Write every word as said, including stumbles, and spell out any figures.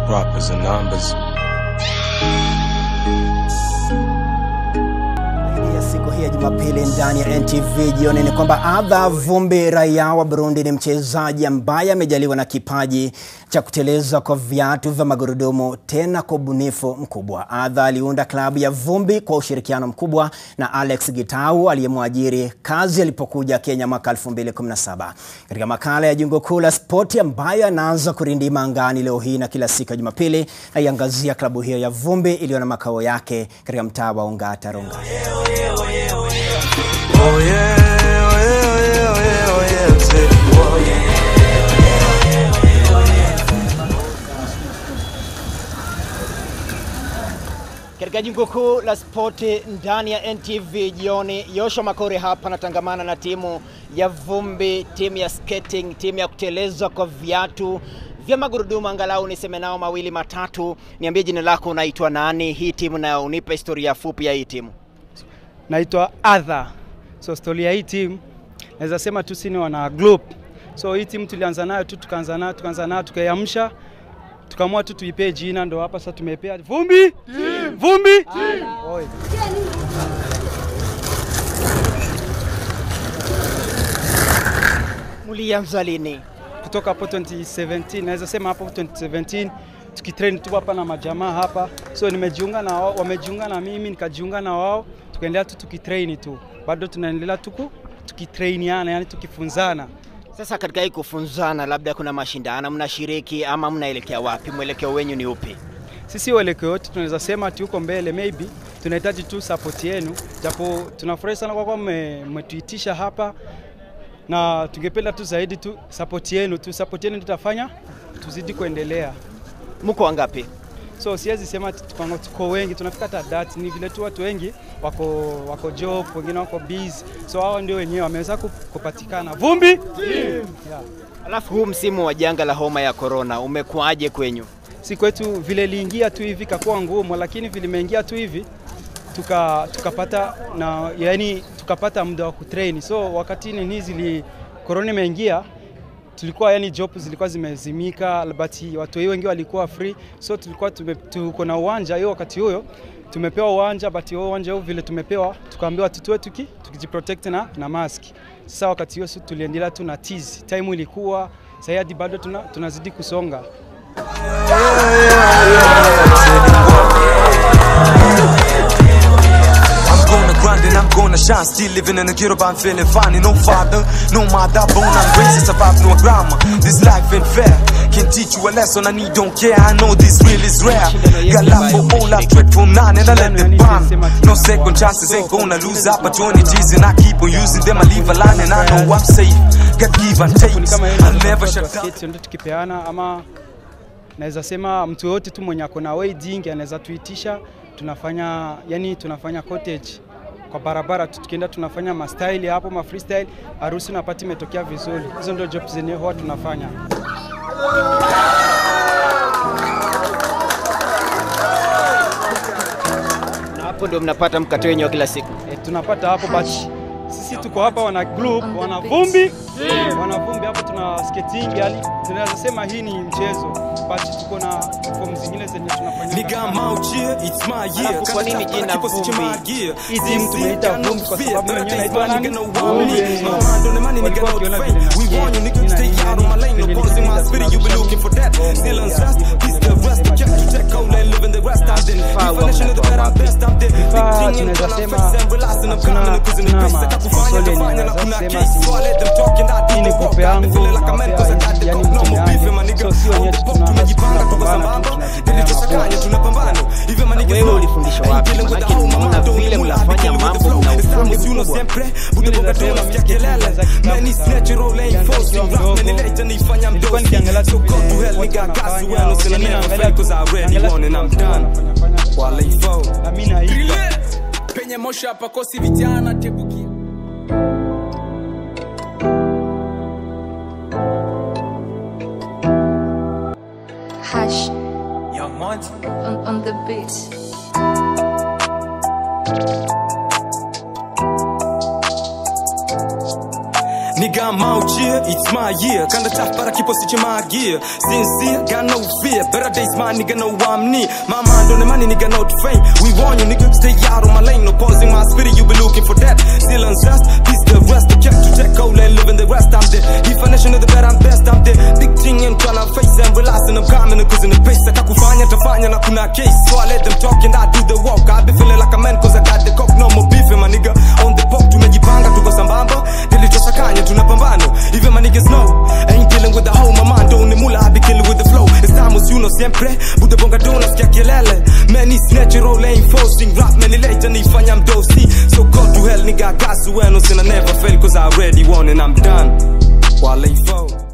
rappers and numbers. Siku hii ya Jumapili ndani ya N T V jioni ni kwamba Adha Vumbi, raia wa Burundi, ni mchezaji ambaye amejaliwa na kipaji cha kuteleza kwa viatu vya magurudumu, tena kwa ubunifu mkubwa. Adha aliunda klabu ya Vumbi kwa ushirikiano mkubwa na Alex Gitau aliyemwajiri kazi alipokuja Kenya mwaka elfu mbili kumi na saba. Katika makala ya Jungo Kuu la Spoti ambayo anaanza kurindima angani leo hii na kila siku ya Jumapili, aiangazia klabu hiyo ya Vumbi iliyo na makao yake katika mtaa wa Ongata Ronga. Oh yeah, oh yeah, oh yeah, oh yeah, oh yeah, say, oh yeah, oh yeah, oh yeah. Katika Jungo Kuu la Spoti ndani ya N T V jioni, Yoshua Makore hapa natangamana na timu ya Vumbi, timu ya skating, timu ya kuteleza kwa viatu vya magurudumu, angalau niseme nao mawili matatu. Niambie jina lako, unaitwa nani, hii timu na unipe historia fupi ya hii timu. Naitwa Adha. So historia hii team naweza sema tu sisi ni wana group. So hii team tulianza nayo tu tukaanza nayo tukaanza nayo tukayamsha. Tukaamua tu tuipe jina, ndo hapa sasa tumepea Vumbi. Team. Vumbi. Team. Oi. Mulianza lini? Kutoka hapo twenty seventeen, naweza sema hapo twenty seventeen tukitrain tu hapa na majamaa hapa. So nimejiunga na wao, wamejiunga na mimi, nikajiunga na wao. Tukaendelea tu tukitrain tu. Bado tunaendelea tuku tukitrainiana, yani tukifunzana. Sasa katika hii kufunzana, labda kuna mashindano mnashiriki ama mnaelekea wapi? Mwelekeo wenu ni upi? Sisi mwelekeo wote tunaweza sema ati uko mbele, maybe tunahitaji tu support yenu. Japo tunafurahi sana kwa kwa mmetuitisha hapa, na tungependa tu zaidi tu support yenu, tu support yenu tutafanya tuzidi kuendelea. Mko wangapi? So siwezi sema tuko wengi, tunafika hata that, ni vile tu watu wengi wako wako job, wengine wako busy. So hao ndio wenyewe wameweza kupatikana. Vumbi team. Yeah. Alafu huu msimu wa janga la homa ya corona umekuaje kwenyu? Si kwetu vile liingia tu hivi kakuwa ngumu, lakini vile imeingia tu hivi tuka tukapata na yani tukapata muda wa kutrain. So wakati nini zili corona imeingia, tulikuwa yani job zilikuwa zimezimika, but watu wengi walikuwa free. So tulikuwa tuko na uwanja hiyo, wakati huyo tumepewa uwanja, but hiyo uwanja huo vile tumepewa tukaambiwa tutue tuki tukijiprotect na na mask. Sasa wakati hiyo sisi tuliendelea tu na tease, time ilikuwa sasa hadi bado tuna, tunazidi kusonga. And I'm gonna shine, still living in a ghetto, but I'm feeling fine. No father, no mother, born and raised, survive no grandma. This life ain't fair, can teach you a lesson, I need don't care. I know this real is rare. Got love for all, I dread for none, and I let them bomb. No second chances, ain't gonna lose opportunities, and I keep on using them. I leave a line, and I know I'm safe. Got give and take, I'll never shut down. Tukipeana ama naweza sema mtu yote tu mwenye akona wedding anaweza tuitisha, tunafanya yani tunafanya cottage kwa barabara, tukienda tunafanya ma style hapo, ma freestyle, harusi na party imetokea vizuri. Hizo ndio jobs zenyewe huwa tunafanya. Na hapo ndio mnapata mkate wenyewe kila siku? E, tunapata hapo, but sisi tuko hapa wana group, wana Vumbi, wana Vumbi hapo tuna skating, yani tunaweza sema hii ni mchezo, but tuko na form zingine zenye tunafanya. Nigga I'm out here, it's my year. Kwa nini jina Vumbi? Hii team tumeita Vumbi kwa sababu wenyewe naitwa nani? Vumbi. We want you niggas stay out of my lane, no balls in my spirit, you be looking for that. Still on stress, peace the rest, you check to check out and live in the rest. I'm then definition of the better best, I'm there. Tunaweza sema tuna tuna kufanya kufanya na kuna case, so I let them talk and I do the work. I feel like a man cause I got the cock, no more beef my nigga. Tumejipanga tuko sambamba, nilichosakanya tunapambana. Even my niggas wewe ulifundishwa wapi? Maana vile mnafanya mambo na ufundi you know sempre, bude boga tona vya kelele. Man is natural ain't force you rap, man ileta nifanya mdogo. So go to hell nigga, gas you know sina never fail cause I already won and I'm done. Wale ifo. Amina hii. Penye mosha pakosi vijana tebuki. Hash Young Monty on, on the beat. Nigga nigga, I'm out here, it's my year. Kinda tough, but I keep on switching my gear. Sincere, got no fear. Better days, my nigga, know I'm near. My mind on the money, nigga, not fame. We warn you, nigga, stay out on my lane. No pausing my spirit, you be looking for that. Still unstressed, peace the rest. The kept to check, cold and living the rest. I'm there. Definition of the bad, I'm best. I'm there. Big thing and trying to face and realizing I'm coming, cause in the pace. Atakufanya, tafanya, na kuna case. So I let them talk and I do the walk. I be feeling like a man, cause I got the cock. No more beefing, my nigga. On the pop, tumejipanga, tuko sambamba. Dilichosakanya, tunapambano. Even my niggas know, ain't dealing with the whole, my mind don't mula, I be killing with the flow. Estamos uno siempre, Buddha bonga donas kia kelele. Man, it's natural, ain't forcing rap, many later, nifanya mdosi. So go to hell, nigga, I got to win, and I never fail, cause I already won and I'm done. While they fall.